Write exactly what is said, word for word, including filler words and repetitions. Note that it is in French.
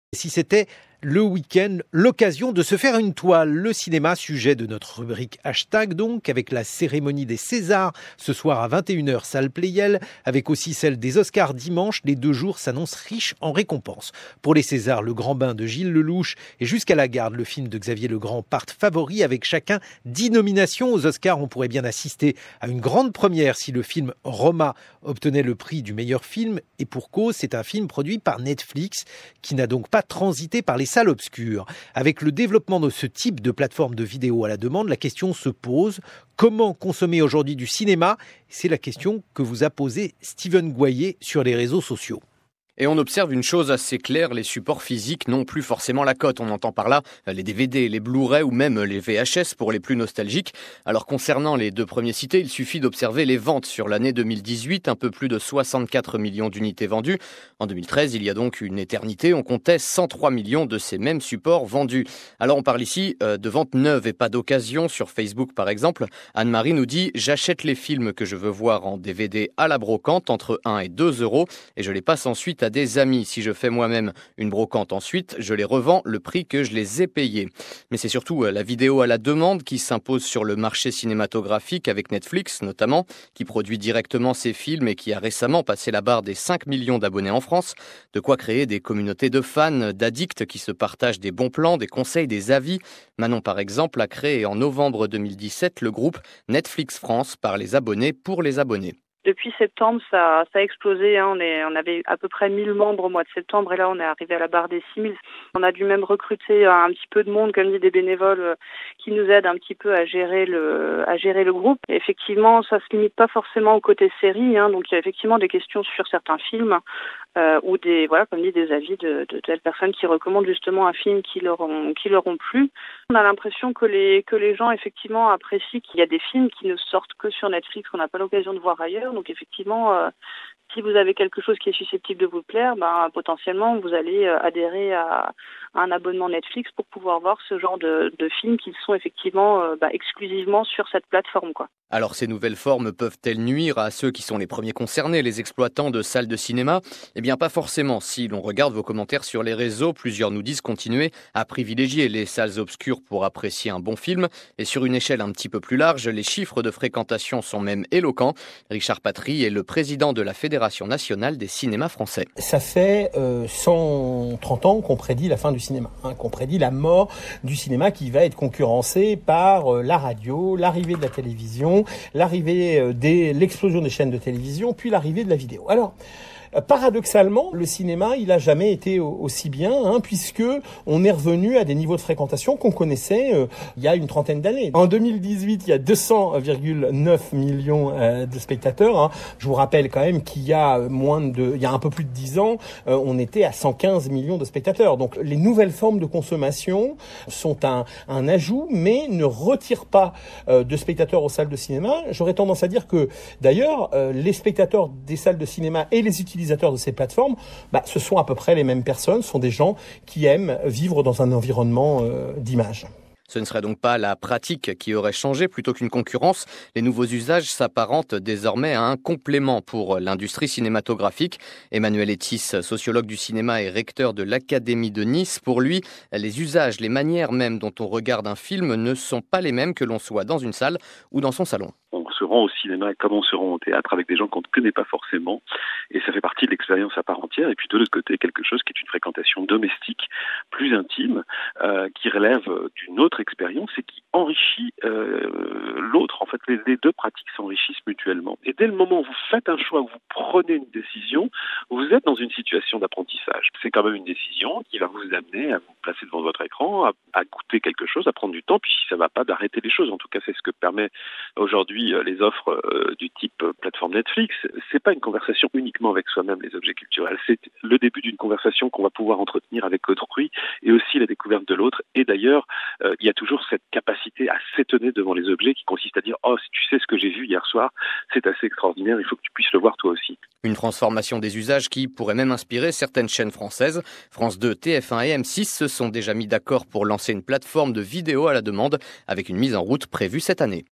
Si c'était le week-end, l'occasion de se faire une toile. Le cinéma, sujet de notre rubrique hashtag donc, avec la cérémonie des Césars ce soir à vingt et une heures, salle Pleyel, avec aussi celle des Oscars dimanche. Les deux jours s'annoncent riches en récompenses. Pour les Césars, Le Grand Bain de Gilles Lelouch et Jusqu'à la garde, le film de Xavier Legrand, partent favoris avec chacun dix nominations. Aux Oscars, on pourrait bien assister à une grande première si le film Roma obtenait le prix du meilleur film. Et pour cause, c'est un film produit par Netflix qui n'a donc pas transité par les salles obscures. Avec le développement de ce type de plateforme de vidéo à la demande, la question se pose: comment consommer aujourd'hui du cinéma? C'est la question que vous a posée Steven Goyer sur les réseaux sociaux. Et on observe une chose assez claire, les supports physiques n'ont plus forcément la cote. On entend par là les D V D, les Blu-ray ou même les V H S pour les plus nostalgiques. Alors concernant les deux premiers cités, il suffit d'observer les ventes sur l'année deux mille dix-huit, un peu plus de soixante-quatre millions d'unités vendues. En deux mille treize, il y a donc une éternité, on comptait cent trois millions de ces mêmes supports vendus. Alors on parle ici de ventes neuves et pas d'occasion. Sur Facebook par exemple, Anne-Marie nous dit « J'achète les films que je veux voir en D V D à la brocante entre un et deux euros et je les passe ensuite à à des amis. Si je fais moi-même une brocante ensuite, je les revends le prix que je les ai payés. » Mais c'est surtout la vidéo à la demande qui s'impose sur le marché cinématographique avec Netflix notamment, qui produit directement ses films et qui a récemment passé la barre des cinq millions d'abonnés en France. De quoi créer des communautés de fans, d'addicts qui se partagent des bons plans, des conseils, des avis. Manon par exemple a créé en novembre deux mille dix-sept le groupe Netflix France par les abonnés pour les abonnés. Depuis septembre, ça, ça a explosé. Hein. On, est, on avait à peu près mille membres au mois de septembre et là, on est arrivé à la barre des six mille. On a dû même recruter un petit peu de monde, comme dit, des bénévoles qui nous aident un petit peu à gérer le, à gérer le groupe. Et effectivement, ça se limite pas forcément au côté série. Hein. Donc, il y a effectivement des questions sur certains films euh, ou des, voilà, comme dit, des avis de, de telles personnes qui recommandent justement un film qui leur ont, qui leur ont plu. On a l'impression que les, que les gens, effectivement, apprécient qu'il y a des films qui ne sortent que sur Netflix, qu'on n'a pas l'occasion de voir ailleurs. Donc effectivement, euh, si vous avez quelque chose qui est susceptible de vous plaire, ben, potentiellement vous allez euh, adhérer à, à un abonnement Netflix pour pouvoir voir ce genre de, de films qui sont effectivement euh, bah, exclusivement sur cette plateforme, quoi. Alors ces nouvelles formes peuvent-elles nuire à ceux qui sont les premiers concernés, les exploitants de salles de cinéma? Eh bien pas forcément. Si l'on regarde vos commentaires sur les réseaux, plusieurs nous disent continuer à privilégier les salles obscures pour apprécier un bon film. Et sur une échelle un petit peu plus large, les chiffres de fréquentation sont même éloquents. Richard Patry est le président de la Fédération nationale des cinémas français. Ça fait euh, cent trente ans qu'on prédit la fin du cinéma, hein, qu'on prédit la mort du cinéma qui va être concurrencé par euh, la radio, l'arrivée de la télévision, l'arrivée euh, des l'explosion des chaînes de télévision, puis l'arrivée de la vidéo. Alors, paradoxalement, le cinéma, il a jamais été aussi bien, hein, puisque on est revenu à des niveaux de fréquentation qu'on connaissait euh, il y a une trentaine d'années. En deux mille dix-huit, il y a deux cents virgule neuf millions euh, de spectateurs. Hein. Je vous rappelle quand même qu'il y a moins de, il y a un peu plus de dix ans, euh, on était à cent quinze millions de spectateurs. Donc, les nouvelles formes de consommation sont un, un ajout, mais ne retirent pas euh, de spectateurs aux salles de cinéma. J'aurais tendance à dire que, d'ailleurs, euh, les spectateurs des salles de cinéma et les utilisateurs de ces plateformes, bah, ce sont à peu près les mêmes personnes, ce sont des gens qui aiment vivre dans un environnement euh, d'image. Ce ne serait donc pas la pratique qui aurait changé plutôt qu'une concurrence. Les nouveaux usages s'apparentent désormais à un complément pour l'industrie cinématographique. Emmanuel Etis, sociologue du cinéma et recteur de l'Académie de Nice, pour lui, les usages, les manières même dont on regarde un film ne sont pas les mêmes que l'on soit dans une salle ou dans son salon. On se rend au cinéma comme on se rend au théâtre avec des gens qu'on ne connaît pas forcément et ça fait partie de l'expérience à part entière. Et puis de l'autre côté, quelque chose qui est une fréquentation domestique, plus intime, euh, qui relève d'une autre expérience et qui enrichit euh, l'autre. En fait, les, les deux pratiques s'enrichissent mutuellement. Et dès le moment où vous faites un choix, où vous prenez une décision, vous êtes dans une situation d'apprentissage. C'est quand même une décision qui va vous amener à vous placer devant votre écran, à, à goûter quelque chose, à prendre du temps, puis si ça ne va pas, d'arrêter les choses. En tout cas, c'est ce que permet aujourd'hui les offres euh, du type euh, plateforme Netflix. C'est pas une conversation uniquement avec soi-même, les objets culturels. C'est le début d'une conversation qu'on va pouvoir entretenir avec autrui et aussi la découverte de l'autre. Et d'ailleurs, euh, il y a toujours cette capacité à s'étonner devant les objets qui consiste à dire « Oh, si tu sais ce que j'ai vu hier soir, c'est assez extraordinaire, il faut que tu puisses le voir toi aussi. » Une transformation des usages qui pourrait même inspirer certaines chaînes françaises. France deux, T F un et M six se sont déjà mis d'accord pour lancer une plateforme de vidéo à la demande avec une mise en route prévue cette année.